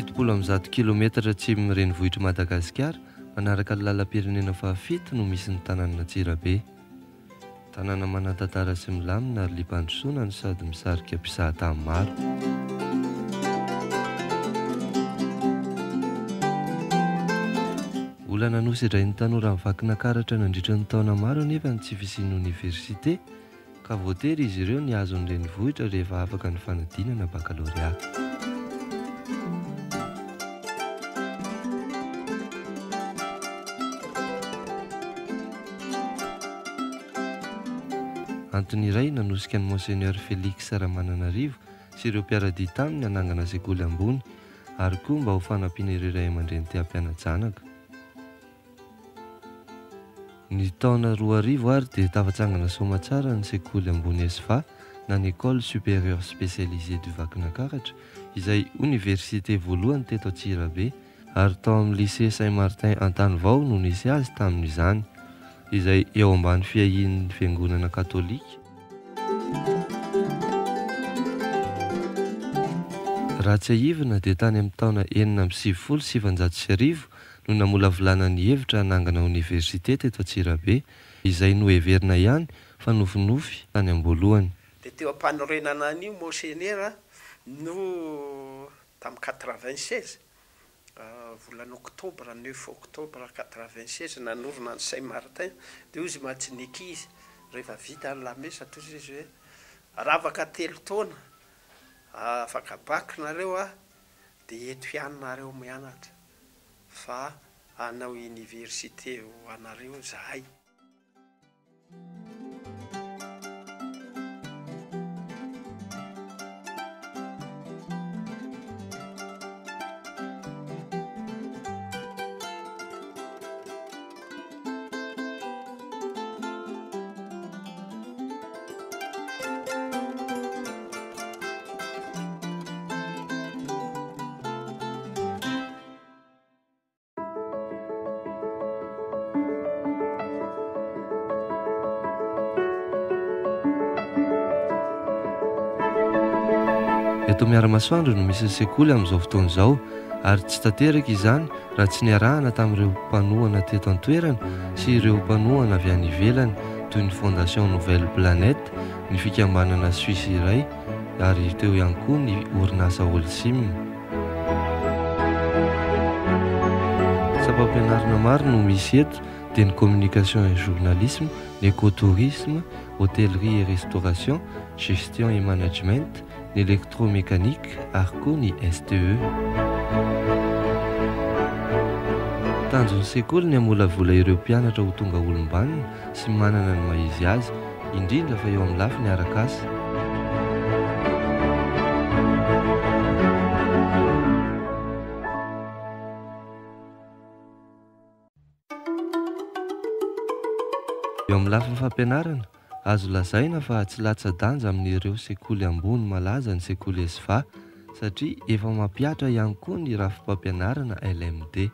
100 kilometatra atsimo renivohitra Madagasikara, manaraka ny lalam-pirenena fahafito no misy ny tanàna Antsirabe. Tanàna manan-tantara sy milamina ary liam-pandrosoana no sady misarika mpizahatany maro. Olana nosy idrain'ny tanora mivaky nakaratra nandritra ny taona maro nefa ny tsy fisian'ny oniversite, ka voatery izy ireo ny azo ny renivohitra rehefa afaka ny fanadinana baccalauréat. Antony iray nanosika ny Monseigneur Félix Ramananarivo sy ireo mpiaradia taminy hanangana sekoly ambony ary koa mba ho fanampiana ireo ray aman-dreny te-hampiana-janaka. Ny taona 2000 ary dia tafatsangana soamantsara ny sekoly ambony SVA na ny École supérieure spécialisée du Vakinankaratra izay université voalohany teto Antsirabe ary tao amin'ny lycée Saint-Martin Antanivao no nisy azy tamin'izany izay eo ambany fiahin'ny fiangonana katolika. Raha tsy ahivina dia tany amin'ny taona 1970 no namolavolana ny hevitra hanangana oniversite teto Antsirabe izay noheverina ihany fa nofinofy tany am-boalohany. Dia teo am-panorenana an'io Monseigneur no tamin'ny 96 volana oktobra 9 oktobra 96 nanorona ny Saint-Martin dia izy matsiniky izy rehefa vita ny lamesa toy izy hoe ravaka 3 taona afaka bakinareo dia eto ianareo mianatra fa anao université ho anareo zahay. Eto Miaramasoandro no misy sekoly amin'izao fotoana izao ary tsy tanteraka izany raha tsy niarahana tamin'ireo mpanohana teto an-toerana sy ireo mpanohana avy any ivelany toy ny Fondation Nouvelle Planète, ny fikambanana Suisse iray ary teo ihany koa ny orinasa Holcim. Sapam-pianarana maro no misy eto dia ny communication et journalisme, l'écotourisme, hôtellerie et restauration, gestion et management, ny électromécanique ary koa ny STE. Tanjon'ny sekoly ny amolavola ireo mpianatra ho tonga olombanina sy manana ny maizy azy, indrindra fa eo amin'ny lafiny arak'asa. Eo amin'ny lafiny fampianarana, azo lazaina fa tsy latsa-danja amin'ireo sekoly ambony malaza ny sekoly SVA satria efa mampiatra ihany koa ny rafim-pampianarana LMD.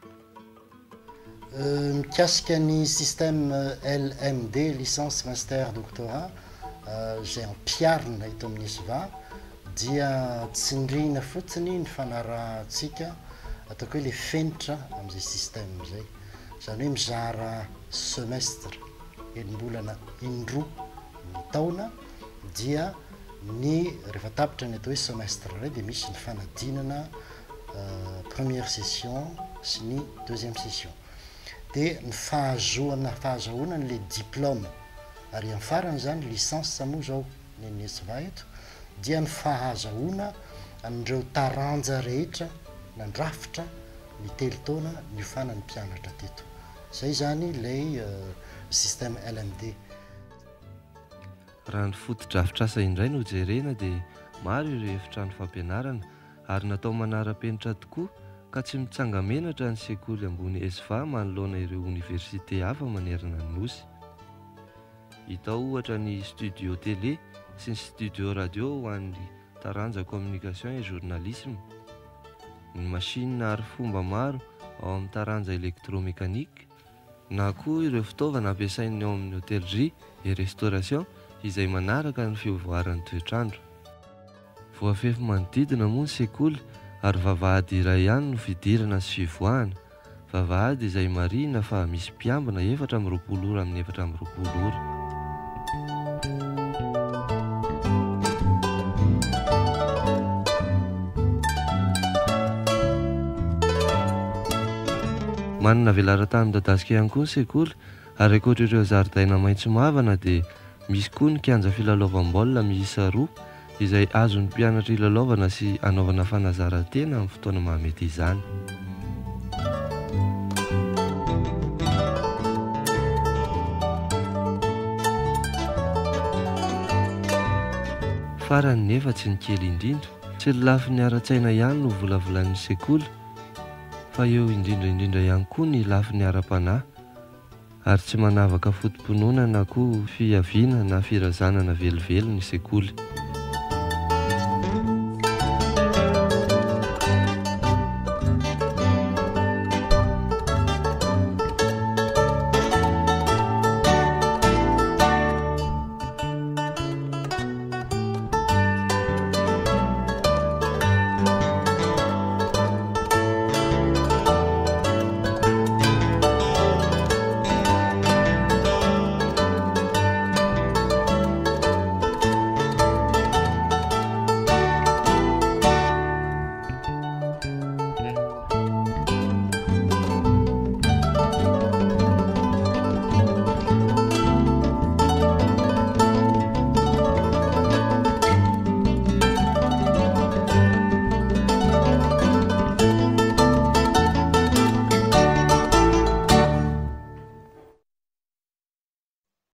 Mikasika ny système LMD, licence master doctorat, izay ampiarina eto amin'ny SVA dia tsindrina fotsiny ny fanarahantsika ataoko hoe le fenitra amin'izay système izay, izany hoe mizara semestre enim-bolana indroa ny taona dia ny rehefa tapitra ny atao hoe semestre iray dia misy ny fanadinana première session sy ny deuxième session dia ny fahazoana le diplôme ary amin'ny farany zany licence moa zao ny SVA eto dia ny fahazahoana an'ireo taranja rehetra nandrafitra ny 3 taona niofana ny mpianatra teto. Zay zany ilay système LMD. Raha ny foto-drafitr'asa indray no jerena dia maro ireo efitrano fampianarana ary natao manara-penitra tokoa ka tsy mitsanga menatra ny sekoly ambony SVA manoloana ireo université hafa manerana ny nosy. Hita ohatra ny studio télé sy ny studio radio ho an'ny taranja communication et journalisme, ny machine ary fomba maro ao amin'ny taranja électromécanique na koa ireo fitaovana ampiasainy ao amin'ny hôtellerie et restauration izay manaraka ny fiovoaran'ny toetrandro. Voafefy manodidina moa ny sekoly ary vavahady iray ihany no fidirana sy fivoahana. Vavahady izay marina fa misy mpiambina 420 ora amin'ny 420 ora. Manana velarantany midadasika ihany koa ny sekoly, ary ankoatra ireo zaridaina maitso mavana dia misy koa ny kianja filalaovam-baolina miisa 2 izay azon'ny mpianatra ilalaovana sy anaovana fanazaran-tena amin'ny fotoana mahamety izany. Farany nefa tsy ny kely indrindra, tsy lafiny ara-tsaina ihany no volavolan'ny sekoly, fa eo indrindra ihany koa ny lafiny ara-panahy, ary tsy manavaka fotom-pinoana na koa fiaviana na firazanana velively ny sekoly.